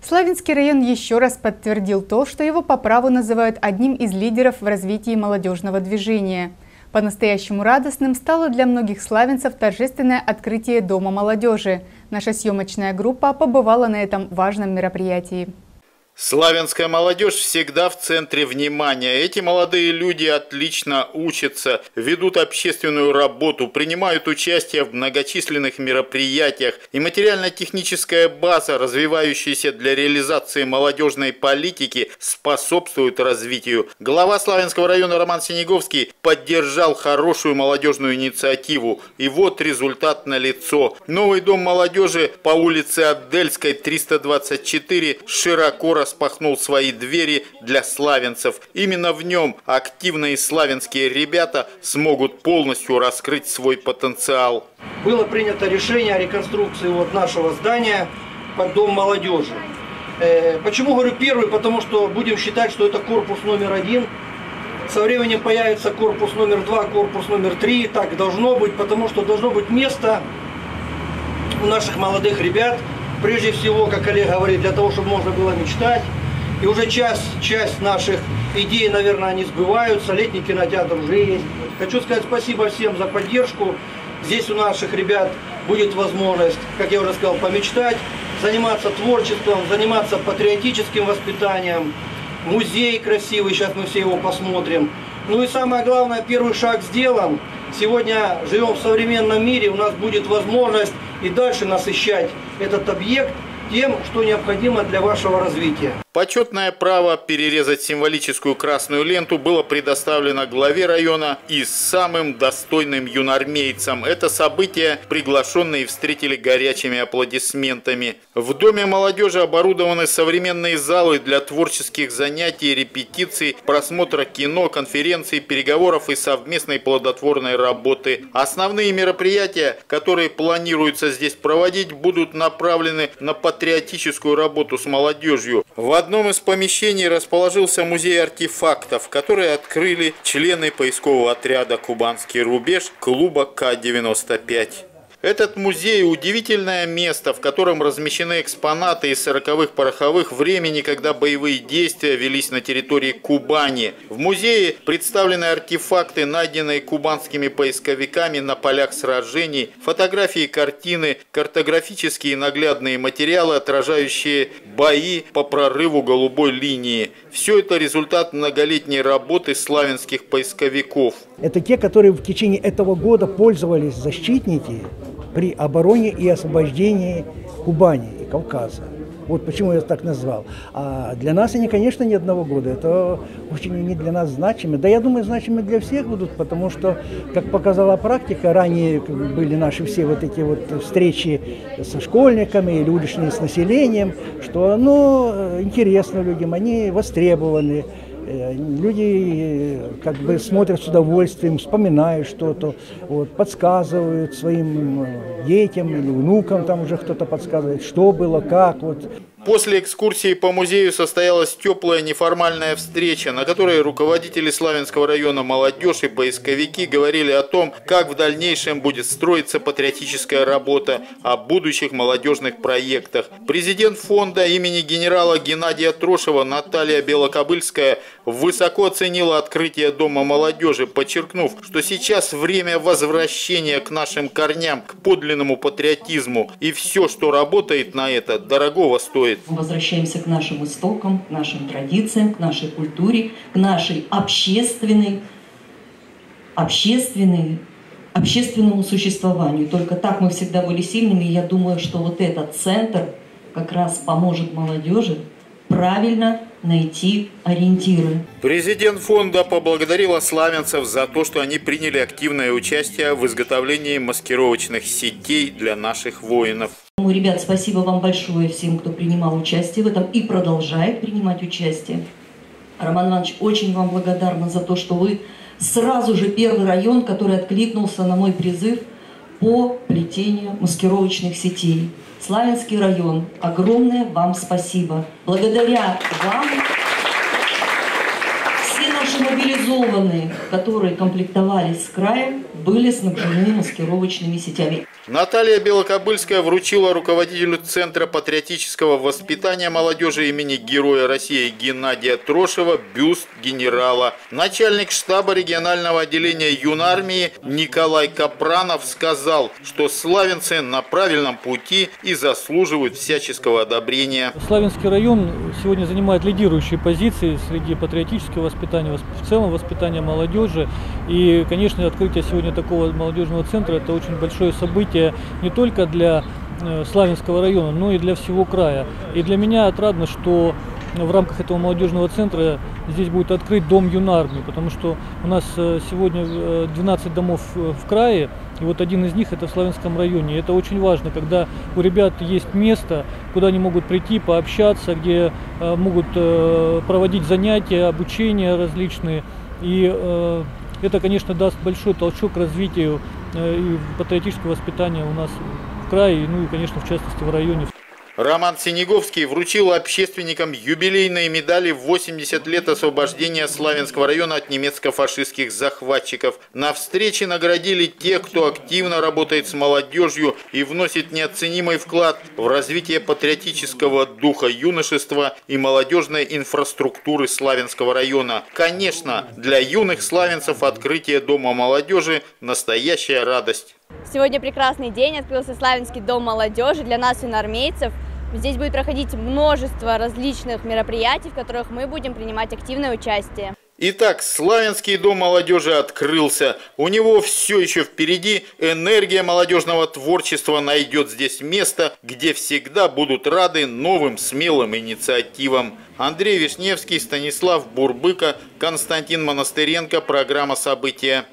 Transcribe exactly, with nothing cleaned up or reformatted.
Славянский район еще раз подтвердил то, что его по праву называют одним из лидеров в развитии молодежного движения. По-настоящему радостным стало для многих славянцев торжественное открытие Дома молодежи. Наша съемочная группа побывала на этом важном мероприятии. Славянская молодежь всегда в центре внимания. Эти молодые люди отлично учатся, ведут общественную работу, принимают участие в многочисленных мероприятиях. И материально-техническая база, развивающаяся для реализации молодежной политики, способствует развитию. Глава Славянского района Роман Синеговский поддержал хорошую молодежную инициативу. И вот результат налицо. Новый дом молодежи по улице Адельской, триста двадцать четыре, широко распахнул свои двери для славянцев. Именно в нем активные славянские ребята смогут полностью раскрыть свой потенциал. Было принято решение о реконструкции вот нашего здания под Дом молодежи. Э, почему говорю первый? Потому что будем считать, что это корпус номер один. Со временем появится корпус номер два, корпус номер три. Так должно быть, потому что должно быть место у наших молодых ребят. Прежде всего, как Олег говорит, для того, чтобы можно было мечтать. И уже часть, часть наших идей, наверное, они сбываются. Летний кинотеатр уже есть. Хочу сказать спасибо всем за поддержку. Здесь у наших ребят будет возможность, как я уже сказал, помечтать, заниматься творчеством, заниматься патриотическим воспитанием. Музей красивый, сейчас мы все его посмотрим. Ну и самое главное, первый шаг сделан. Сегодня живем в современном мире, у нас будет возможность и дальше насыщать этот объект тем, что необходимо для вашего развития. Почетное право перерезать символическую красную ленту было предоставлено главе района и самым достойным юноармейцам. Это событие приглашенные встретили горячими аплодисментами. В Доме молодежи оборудованы современные залы для творческих занятий, репетиций, просмотра кино, конференций, переговоров и совместной плодотворной работы. Основные мероприятия, которые планируется здесь проводить, будут направлены на патриотическую работу с молодежью. В В одном из помещений расположился музей артефактов, которые открыли члены поискового отряда «Кубанский рубеж» клуба К девяносто пять. Этот музей – удивительное место, в котором размещены экспонаты из сороковых пороховых времени, когда боевые действия велись на территории Кубани. В музее представлены артефакты, найденные кубанскими поисковиками на полях сражений, фотографии, картины, картографические и наглядные материалы, отражающие бои по прорыву голубой линии. Все это результат многолетней работы славянских поисковиков. Это те, которые в течение этого года пользовались защитники при обороне и освобождении Кубани и Кавказа. Вот почему я так назвал. А для нас они, конечно, не одного года. Это очень не для нас значимы. Да, я думаю, значимы для всех будут, потому что, как показала практика, ранее были наши все вот эти вот встречи со школьниками или уличные с населением, что оно интересно людям, они востребованы. Люди как бы смотрят с удовольствием, вспоминают что-то, вот, подсказывают своим детям или внукам, там уже кто-то подсказывает, что было, как. Вот. После экскурсии по музею состоялась теплая неформальная встреча, на которой руководители Славянского района, молодежь и поисковики говорили о том, как в дальнейшем будет строиться патриотическая работа, о будущих молодежных проектах. Президент фонда имени генерала Геннадия Трошева Наталья Белокобыльская высоко оценила открытие Дома молодежи, подчеркнув, что сейчас время возвращения к нашим корням, к подлинному патриотизму, и все, что работает на это, дорогого стоит. Мы возвращаемся к нашим истокам, к нашим традициям, к нашей культуре, к нашей общественной, общественной, общественному существованию. Только так мы всегда были сильными. И я думаю, что вот этот центр как раз поможет молодежи правильно найти ориентиры. Президент фонда поблагодарила славянцев за то, что они приняли активное участие в изготовлении маскировочных сетей для наших воинов. Ребят, спасибо вам большое всем, кто принимал участие в этом и продолжает принимать участие. Роман Иванович, очень вам благодарна за то, что вы сразу же первый район, который откликнулся на мой призыв по плетению маскировочных сетей. Славянский район, огромное вам спасибо. Благодаря вам все наши мобильные мобилизованные, которые комплектовались с краем, были снабжены маскировочными сетями. Наталья Белокобыльская вручила руководителю Центра патриотического воспитания молодежи имени Героя России Геннадия Трошева бюст генерала. Начальник штаба регионального отделения юнармии Николай Капранов сказал, что славянцы на правильном пути и заслуживают всяческого одобрения. Славянский район сегодня занимает лидирующие позиции среди патриотического воспитания, в целом воспитания молодежи. И, конечно, открытие сегодня такого молодежного центра – это очень большое событие не только для Славянского района, но и для всего края. И для меня отрадно, что в рамках этого молодежного центра здесь будет открыт дом юнармии, потому что у нас сегодня двенадцать домов в крае, и вот один из них это в Славянском районе. И это очень важно, когда у ребят есть место, куда они могут прийти, пообщаться, где могут проводить занятия, обучения различные. И это, конечно, даст большой толчок к развитию и патриотического воспитания у нас в крае, ну и, конечно, в частности, в районе. Роман Синеговский вручил общественникам юбилейные медали в восемьдесят лет освобождения Славянского района от немецко-фашистских захватчиков. На встрече наградили тех, кто активно работает с молодежью и вносит неоценимый вклад в развитие патриотического духа юношества и молодежной инфраструктуры Славянского района. Конечно, для юных славянцев открытие Дома молодежи – настоящая радость. Сегодня прекрасный день, открылся Славянский дом молодежи для нас, юнармейцев. Здесь будет проходить множество различных мероприятий, в которых мы будем принимать активное участие. Итак, Славянский дом молодежи открылся. У него все еще впереди. Энергия молодежного творчества найдет здесь место, где всегда будут рады новым смелым инициативам. Андрей Вишневский, Станислав Бурбыка, Константин Монастыренко. Программа «События».